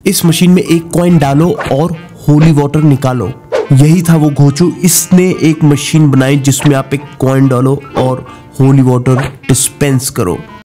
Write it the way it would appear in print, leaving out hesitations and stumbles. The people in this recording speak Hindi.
इस मशीन में एक कॉइन डालो और होली वाटर निकालो। यही था वो घोचू। इसने एक मशीन बनाई जिसमें आप एक कॉइन डालो और होली वाटर डिस्पेंस करो।